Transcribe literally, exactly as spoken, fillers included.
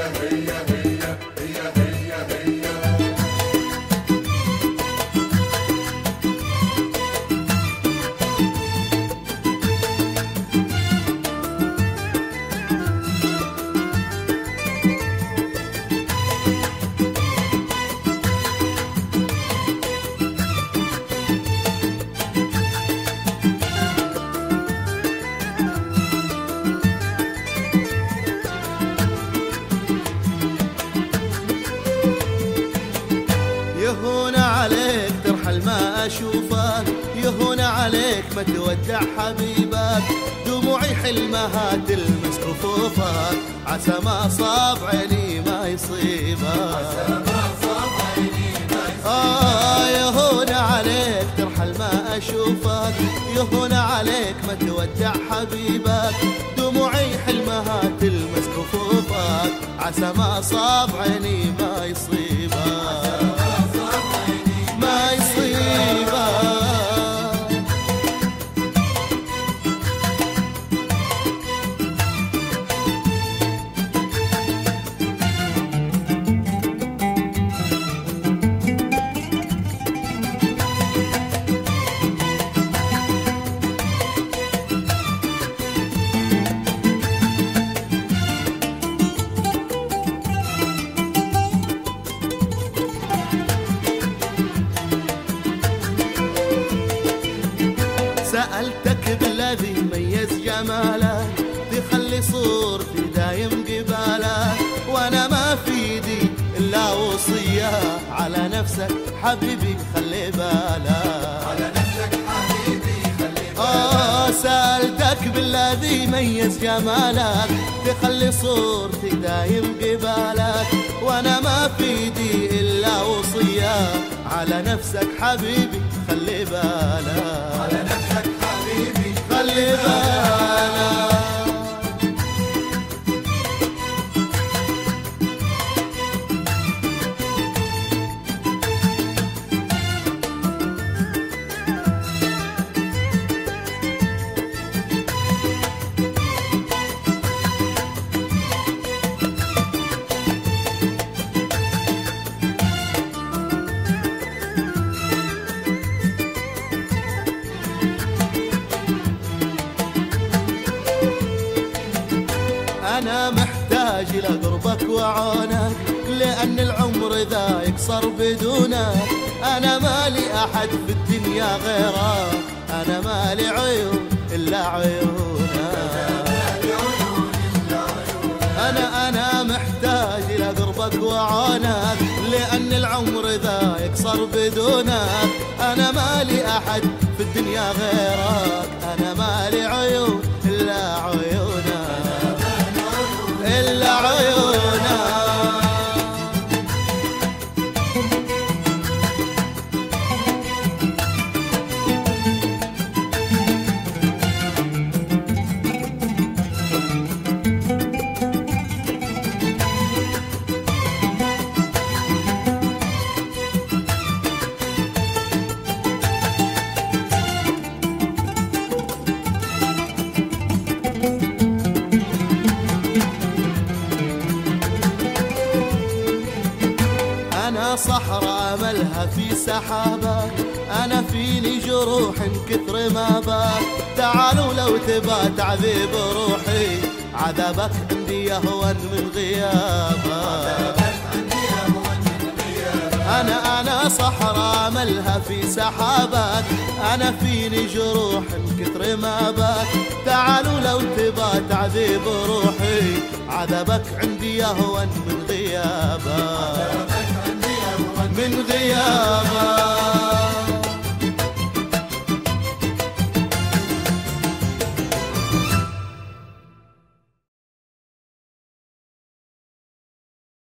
يهون عليك ترحل ما أشوفك، يهون عليك ما تودع حبيبك، دموعي حلمها تلمس كفوفك، عسى ما صاب عيني ما يصيبك. آه يهون عليك ترحل ما أشوفك، يهون عليك ما تودع حبيبك، دموعي حلمها تلمس كفوفك، عسى ما صاب عيني ما يصيبك. ما يصيبك. سألتك بالذي يميز جمالك، تخلي صورتي دايم قبالك، وانا ما في ايدي الا وصية، على نفسك حبيبي خلي بالك. على نفسك حبيبي خلي بالك. آه سألتك بالذي يميز جمالك، تخلي صورتي دايم قبالك، وانا ما في ايدي الا وصية، على نفسك حبيبي خلي بالك. على نفسك حبيبي خلي بالك. أنا محتاج لقربك وعونك، لأن العمر ذا يقصر بدونك، أنا مالي أحد في الدنيا غيرك، أنا مالي عيون إلا عيونك. أنا أنا محتاج لقربك وعونك، لأن العمر ذا يقصر بدونك، أنا مالي أحد في الدنيا غيرك، أنا مالي عيون إلا عيونك. إلا عيونك. أنا صحراء ملها في سحابك، أنا فيني جروح كثر ما باك، تعالوا لو تبى تعذيب روحي، عذابك عندي أهون من غيابك. أنا أنا صحراء ملها في سحابك، أنا فيني جروح كثر ما باك، تعالوا لو تبى تعذيب روحي، عذابك عندي أهون من غيابك. من غيابك.